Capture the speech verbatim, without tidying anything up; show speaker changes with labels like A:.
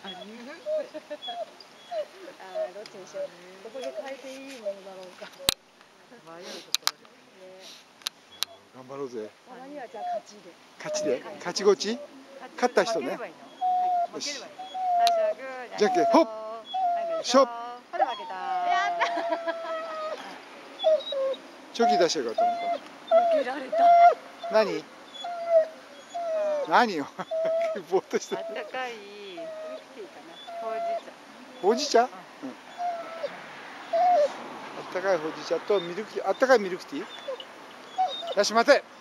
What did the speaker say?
A: あー、どっちにしよう。どこで変えていいものだろうか。
B: 迷うところで。
C: 頑張ろうぜ。
A: たまにはじゃあ勝ちで。
C: 勝ちで、勝ちごち。勝った人ね。
B: 負ければいいの？
C: よし。
B: 最初はグー。
C: じゃんけんほっ。しょっ。
B: ほら負けた。やった。
C: チョキ出してよかったのか。
A: 負けられた。
C: 何？何よ。ぼーっとして。
B: あったかい。
A: ミルクティーかな。
B: ほうじ茶。
C: ほうじ茶？うん。あったかいほうじ茶とミルクティー、あったかいミルクティー。よし待て。